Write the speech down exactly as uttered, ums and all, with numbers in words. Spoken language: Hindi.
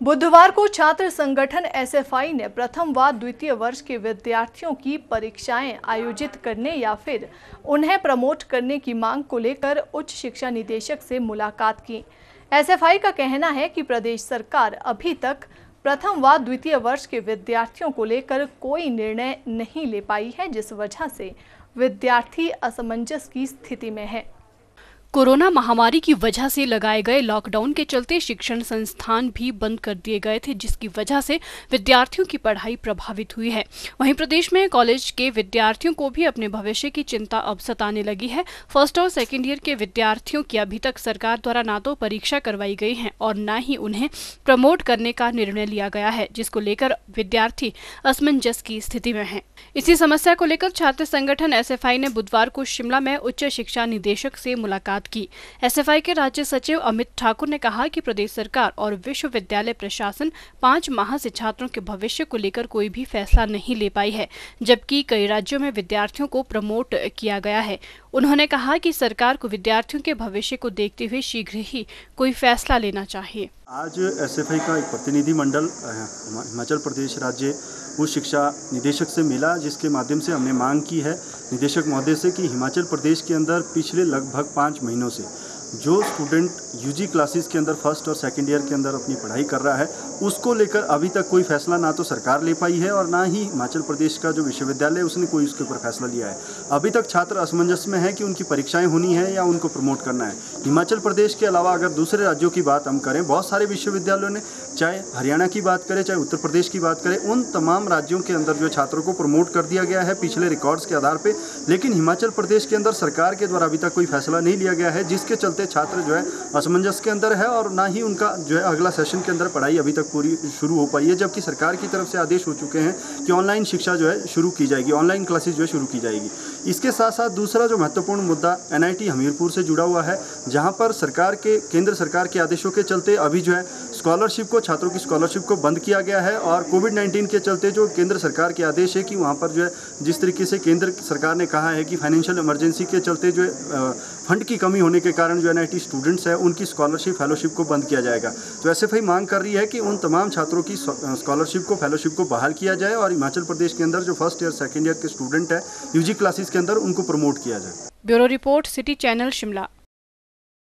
बुधवार को छात्र संगठन एस एफ आई ने प्रथम व द्वितीय वर्ष के विद्यार्थियों की परीक्षाएं आयोजित करने या फिर उन्हें प्रमोट करने की मांग को लेकर उच्च शिक्षा निदेशक से मुलाकात की। एस एफ आई का कहना है कि प्रदेश सरकार अभी तक प्रथम व द्वितीय वर्ष के विद्यार्थियों को लेकर कोई निर्णय नहीं ले पाई है, जिस वजह से विद्यार्थी असमंजस की स्थिति में है। कोरोना महामारी की वजह से लगाए गए लॉकडाउन के चलते शिक्षण संस्थान भी बंद कर दिए गए थे, जिसकी वजह से विद्यार्थियों की पढ़ाई प्रभावित हुई है। वहीं प्रदेश में कॉलेज के विद्यार्थियों को भी अपने भविष्य की चिंता अब सताने लगी है। फर्स्ट और सेकेंड ईयर के विद्यार्थियों की अभी तक सरकार द्वारा ना तो परीक्षा करवाई गई है और न ही उन्हें प्रमोट करने का निर्णय लिया गया है, जिसको लेकर विद्यार्थी असमंजस की स्थिति में है। इसी समस्या को लेकर छात्र संगठन एस एफ आई ने बुधवार को शिमला में उच्च शिक्षा निदेशक से मुलाकात की। एस एफ आई के राज्य सचिव अमित ठाकुर ने कहा कि प्रदेश सरकार और विश्वविद्यालय प्रशासन पाँच माह से छात्रों के भविष्य को लेकर कोई भी फैसला नहीं ले पाई है, जबकि कई राज्यों में विद्यार्थियों को प्रमोट किया गया है। उन्होंने कहा कि सरकार को विद्यार्थियों के भविष्य को देखते हुए शीघ्र ही कोई फैसला लेना चाहिए। आज एस एफ आई का एक प्रतिनिधि मंडल हिमाचल प्रदेश राज्य उच्च शिक्षा निदेशक से मिला, जिसके माध्यम से हमने मांग की है निदेशक महोदय से कि हिमाचल प्रदेश के अंदर पिछले लगभग पाँच महीनों से जो स्टूडेंट यूजी क्लासेस के अंदर फर्स्ट और सेकंड ईयर के अंदर अपनी पढ़ाई कर रहा है, उसको लेकर अभी तक कोई फैसला ना तो सरकार ले पाई है और ना ही हिमाचल प्रदेश का जो विश्वविद्यालय है उसने कोई उसके ऊपर फैसला लिया है। अभी तक छात्र असमंजस में है कि उनकी परीक्षाएं होनी है या उनको प्रमोट करना है। हिमाचल प्रदेश के अलावा अगर दूसरे राज्यों की बात हम करें, बहुत सारे विश्वविद्यालयों ने, चाहे हरियाणा की बात करें चाहे उत्तर प्रदेश की बात करें, उन तमाम राज्यों के अंदर जो छात्रों को प्रमोट कर दिया गया है पिछले रिकॉर्ड्स के आधार पर। लेकिन हिमाचल प्रदेश के अंदर सरकार के द्वारा अभी तक कोई फैसला नहीं लिया गया है, जिसके चलते छात्र जो है असमंजस के अंदर है और ना ही उनका जो है अगला सेशन के अंदर पढ़ाई अभी तक पूरी शुरू हो पाई है, जबकि सरकार की तरफ से आदेश हो चुके हैं कि ऑनलाइन शिक्षा जो है शुरू की जाएगी, ऑनलाइन क्लासेस जो है शुरू की जाएगी। इसके साथ साथ दूसरा जो महत्वपूर्ण मुद्दा एन आई टी हमीरपुर से जुड़ा हुआ है, जहां पर सरकार के केंद्र सरकार के आदेशों के चलते अभी जो है स्कॉलरशिप को, छात्रों की स्कॉलरशिप को बंद किया गया है और कोविड नाइन्टीन के चलते जो केंद्र सरकार के आदेश है कि वहाँ पर जो है जिस तरीके से केंद्र सरकार ने कहा है कि फाइनेंशियल इमरजेंसी के चलते जो है फंड की कमी होने के कारण जो एन आई टी स्टूडेंट्स हैं उनकी स्कॉलरशिप फेलोशिप को बंद किया जाएगा। तो एस एफ आई मांग कर रही है कि उन तमाम छात्रों की स्कॉलरशिप को, फेलोशिप को बहाल किया जाए और हिमाचल प्रदेश के अंदर जो फर्स्ट ईयर सेकेंड ईयर के स्टूडेंट है यूजी क्लासेस के अंदर उनको प्रमोट किया जाए। Bureau report, city channel, Shimla.